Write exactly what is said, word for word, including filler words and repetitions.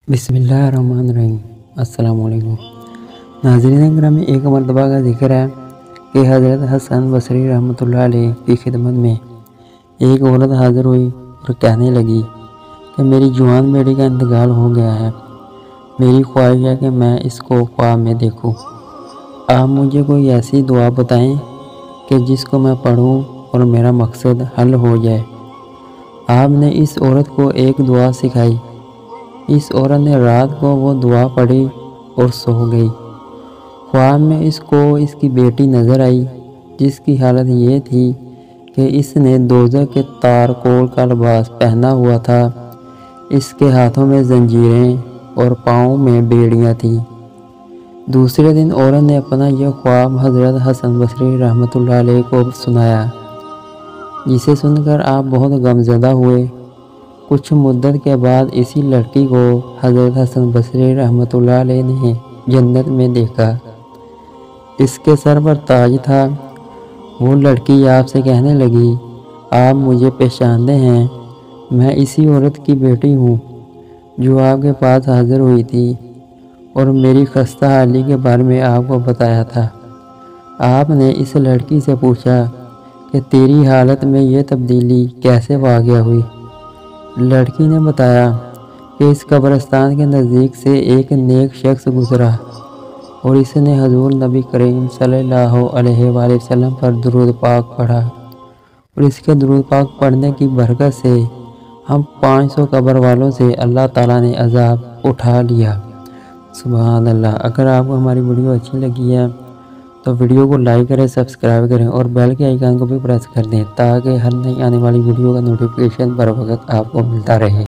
بسم اللہ الرحمن الرحیم۔ السلام علیکم ناظرین گرامی، ایک مرتبہ کا ذکر ہے کہ حضرت حسن بصری رحمۃ اللہ علیہ کی خدمت میں ایک عورت حاضر ہوئی اور کہنے لگی کہ میری جوان بیٹی کا انتقال ہو گیا ہے، میری خواہش ہے کہ میں اس کو خواب میں دیکھوں۔ آپ مجھے کوئی ایسی دعا بتائیں کہ جس کو میں پڑھوں اور میرا مقصد حل ہو جائے۔ آپ نے اس عورت کو ایک دعا سکھائی۔ اس عورت نے رات کو وہ دعا پڑھی اور سو گئی۔ خواب میں اس کو اس کی بیٹی نظر آئی، جس کی حالت یہ تھی کہ اس نے دوزخ کے تارکول کا لباس پہنا ہوا تھا، اس کے ہاتھوں میں زنجیریں اور پاؤں میں بیڑیاں تھیں۔ دوسرے دن عورت نے اپنا یہ خواب حضرت حسن بصری رحمۃ اللہ علیہ کو سنایا، جسے سن کر آپ بہت غمزدہ ہوئے۔ کچھ مدت کے بعد اسی لڑکی کو حضرت حسن بصری رحمۃ اللہ علیہ نے جنت میں دیکھا۔ اس کے سر پر تاج تھا۔ وہ لڑکی آپ سے کہنے لگی، آپ مجھے پہچانتے ہیں؟ میں اسی عورت کی بیٹی ہوں جو آپ کے پاس حاضر ہوئی تھی اور میری خستہ حالی کے بارے میں آپ کو بتایا تھا۔ آپ نے اس لڑکی سے پوچھا کہ تیری حالت میں یہ تبدیلی کیسے واقع ہوئی؟ لڑکی نے بتایا کہ اس قبرستان کے نزدیک سے ایک نیک شخص گزرا اور اس نے حضور نبی کریم صلی اللہ علیہ وآلہ وسلم پر درود پاک پڑھا، اور اس کے درود پاک پڑھنے کی برکت سے ہم پانچ سو قبر والوں سے اللہ تعالیٰ نے عذاب اٹھا لیا۔ سبحان اللہ۔ اگر آپ کو ہماری ویڈیو اچھی لگی ہے تو ویڈیو کو لائک کریں، سبسکرائب کریں اور بیل کے آئیکن کو بھی پریس کر دیں تاکہ ہر نئی آنے والی ویڈیو کا نوٹیفیکیشن بر وقت آپ کو ملتا رہے۔